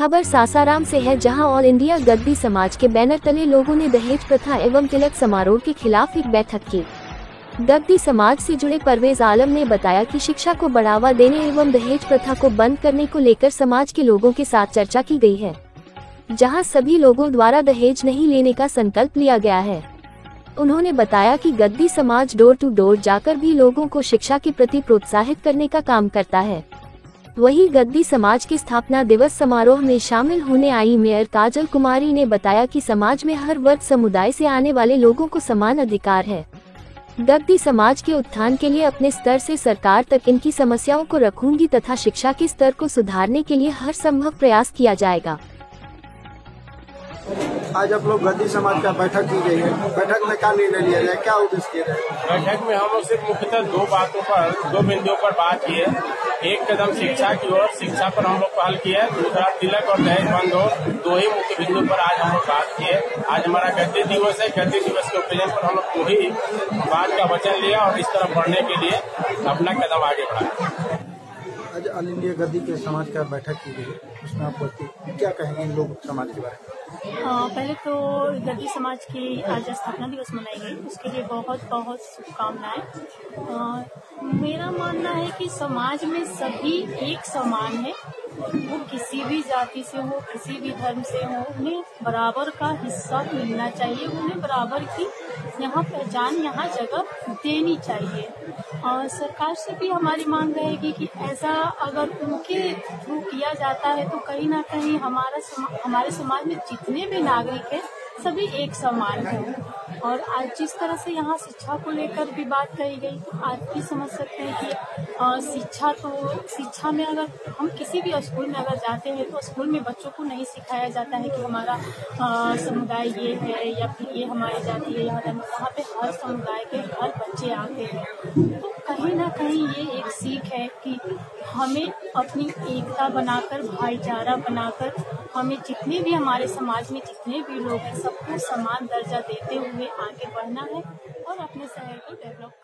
खबर सासाराम से है, जहां ऑल इंडिया गद्दी समाज के बैनर तले लोगों ने दहेज प्रथा एवं तिलक समारोह के खिलाफ एक बैठक की। गद्दी समाज से जुड़े परवेज आलम ने बताया कि शिक्षा को बढ़ावा देने एवं दहेज प्रथा को बंद करने को लेकर समाज के लोगों के साथ चर्चा की गई है, जहां सभी लोगों द्वारा दहेज नहीं लेने का संकल्प लिया गया है। उन्होंने बताया कि गद्दी समाज डोर टू डोर जाकर भी लोगों को शिक्षा के प्रति प्रोत्साहित करने का काम करता है। वहीं गद्दी समाज के स्थापना दिवस समारोह में शामिल होने आई मेयर काजल कुमारी ने बताया कि समाज में हर वर्ग समुदाय से आने वाले लोगों को समान अधिकार है। गद्दी समाज के उत्थान के लिए अपने स्तर से सरकार तक इनकी समस्याओं को रखूंगी तथा शिक्षा के स्तर को सुधारने के लिए हर संभव प्रयास किया जाएगा। आज आप लोग गद्दी समाज का बैठक की गई है, बैठक में क्या निर्णय लिया जाए, क्या उद्देश्य किया जाए? बैठक में हम लोग सिर्फ मुख्यतः दो बिंदुओं पर बात की है। एक कदम शिक्षा की ओर, शिक्षा पर हम लोग पहल किए। दूसरा तिलक और दहेज बंद हो, दो ही मुख्य बिंदु पर आज हम लोग बात किए। आज हमारा गद्दी दिवस है। गद्दी दिवस के उपलक्ष्य पर हम लोग दो ही बात का वचन लिया और इस तरफ बढ़ने के लिए अपना कदम आगे बढ़ाया। आज ऑल इंडिया गद्दी के समाज का बैठक की गई है, उसमें आप क्या कहेंगे लोग समाज के बारे में? पहले तो गद्दी समाज की आज स्थापना दिवस मनाई गई, उसके लिए बहुत बहुत शुभकामनाएं। मेरा मानना है कि समाज में सभी एक समान है, वो किसी भी जाति से हो, किसी भी धर्म से हो, उन्हें बराबर का हिस्सा मिलना चाहिए, उन्हें बराबर की यहाँ पहचान, यहाँ जगह देनी चाहिए। और सरकार से भी हमारी मांग रहेगी कि ऐसा अगर उनके थ्रू किया जाता है तो कहीं ना कहीं हमारे समाज में जितने भी नागरिक हैं सभी एक समान हैं। और आज जिस तरह से यहाँ शिक्षा को लेकर भी बात कही गई, तो आज भी समझ सकते हैं कि शिक्षा में अगर हम किसी भी स्कूल में अगर जाते हैं तो स्कूल में बच्चों को नहीं सिखाया जाता है कि हमारा समुदाय ये है या फिर ये हमारी जाति है या वहाँ पे हर समुदाय के हर बच्चे आते हैं। तो कहीं ना कहीं ये एक सीख है कि हमें अपनी एकता बनाकर, भाईचारा बनाकर, हमें जितने भी हमारे समाज में जितने भी लोग हैं सबको समान दर्जा देते हुए आगे बढ़ना है और अपने शहर को डेवलप